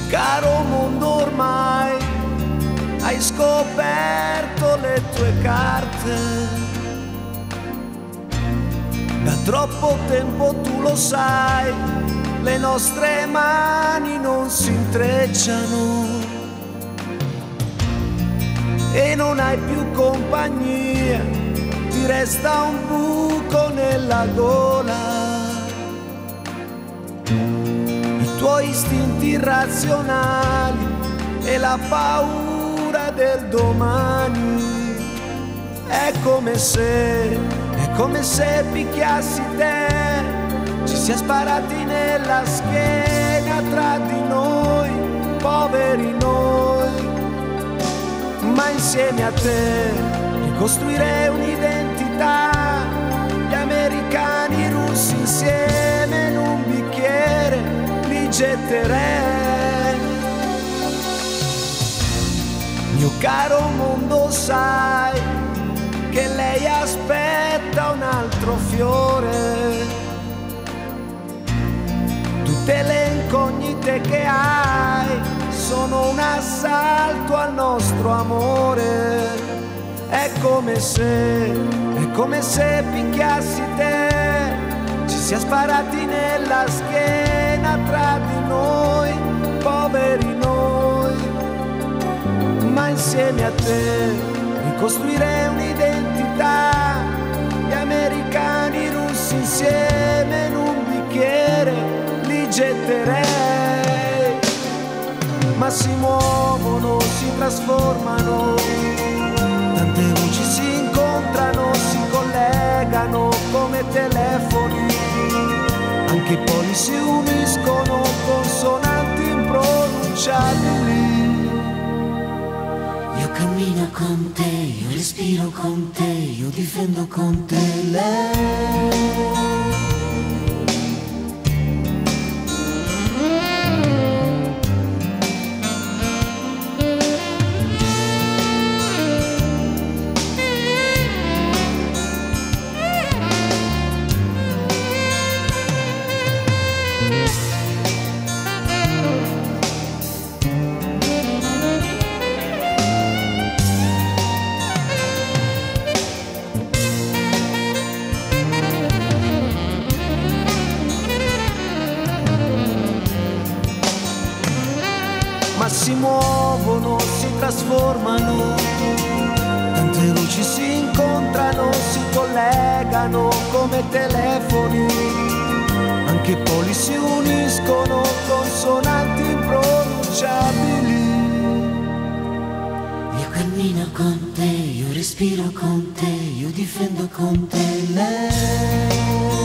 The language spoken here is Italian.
Caro mondo, ormai hai scoperto le tue carte. Da troppo tempo tu lo sai, le nostre mani non si intrecciano e non hai più compagnia, ti resta un buco nella gola. I tuoi istinti irrazionali e la paura del domani. È come se picchiassi te, ci sia sparati nella schiena tra di noi, poveri noi. Ma insieme a te ricostruire un'identità, gli americani, i russi insieme in un bicchiere li getterei. Mio caro mondo, sai che lei aspetta un altro fiore. Tutte le incognite che hai sono un assalto al nostro amore. È come se picchiassi te, ci sia sparati nella schiena tra di noi, poveri noi. Ma insieme a te ricostruire un'identità, gli americani, i russi insieme in un bicchiere li getterei. Ma si muovono, si trasformano, tante voci si incontrano, si collegano come telefoni, anche i poli si uniscono, consonanti impronunciabili. Io cammino con te, io respiro con te, io difendo con te lei. Ma si muovono, si trasformano, tante voci si incontrano, si collegano come telefoni, anche i poli si uniscono, consonanti impronunciabili. Io cammino con te, io respiro con te, io difendo con te lei.